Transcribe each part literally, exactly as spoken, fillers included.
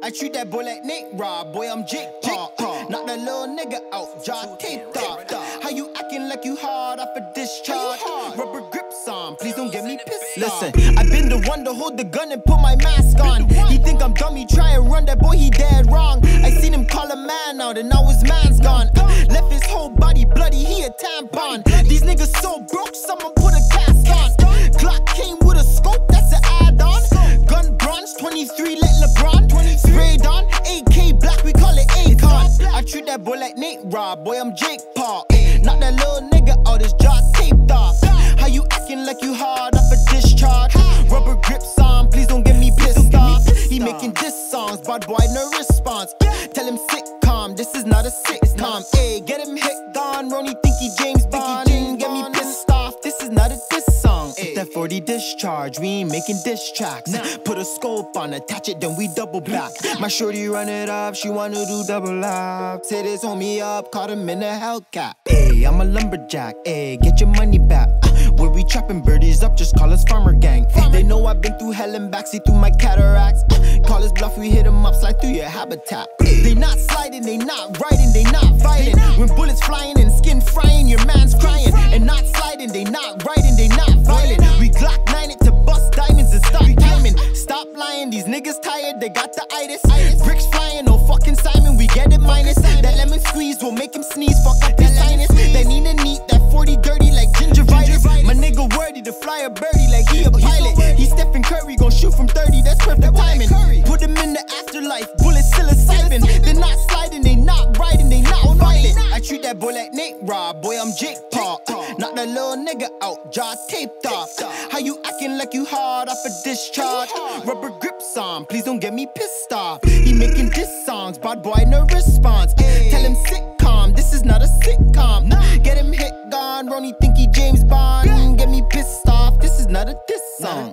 I treat that boy like Nate Rob, boy, I'm Jake Paul. Knock that little nigga out, jaw taped off. How you acting like you hard off a discharge? Rubber grips on, please don't get me pissed. Listen, I've been the one to hold the gun and put my mask on. He think I'm dumb, he try and run, that boy, he dead wrong. I seen him call a man out and now his man's gone. Left his whole body bloody, he a tampon. These niggas so broke, someone put a cast on. Glock came with a scope, that's an add-on. Gun bronze, twenty-three, let LeBron. Sprayed on, A K black, we call it Akon. I treat that boy like Nate Rob, boy, I'm Jake Paul. Knock that little nigga out, his jaw taped off. How you acting like you hard off a discharge? Rubber grips on, please don't get me pissed off. He making diss songs, bad boy, no response. Tell him sitcom, this is not a sitcom. Ayy, get him hit gone, Ronnie think he James Bond. Get me pissed off, this is not a diss song. Hit that forty discharge, we ain't making diss tracks. Put a scope on, attach it, then we double back. My shorty run it up, she wanna do double up. Say this homie up, caught him in a Hellcat. Ayy, I'm a lumberjack, ayy, get your money back. Where we trapping birdies up, just call us farmer gang. They know I've been through hell and back, see through my cataracts. Call us bluff, we hit 'em up, slide through your habitat. They not sliding, they not riding, they not violent. When bullets flying and skin frying, your man's crying. And not sliding, they not riding, they not violent. We Glock nine it to bust diamonds and stop timing. Stop lying, these niggas tired, they got the itis. Bricks flying, no fucking Simon, we get it minus. That lemon squeeze will make him sneeze, fuck up his sinus. They need a neat, that forty dirty like gingivitis. My nigga worthy to fly a birdie like he a pilot. He Stephen Curry, gon' shoot from thirty, that's perfect timing. Put him in the afterlife, bullets psilocybin. They not sliding, they not riding, they not violent. I treat that boy like Nate Rob, boy, I'm Jake Paul. Knock that little nigga out, jaw taped off. How you acting like you hard off a discharge? Rubber grips on, please don't get me pissed off. He making diss songs, bad boy, no response. Tell him sitcom, this is not a sitcom. Get him hit gone, Ronnie think he James Bond. Get me pissed off, this is not a diss song.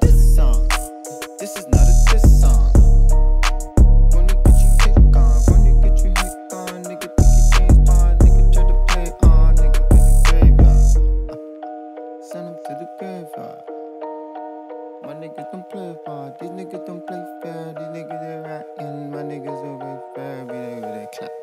This is not a diss song. Ronnie get you hit gone, Ronnie get you hit gone. Nigga think he James Bond, nigga try to play on. Nigga to the graveyard, send him to the graveyard. My niggas don't play fair, these niggas don't play fair. These niggas they ratting, my niggas always fair. They clap.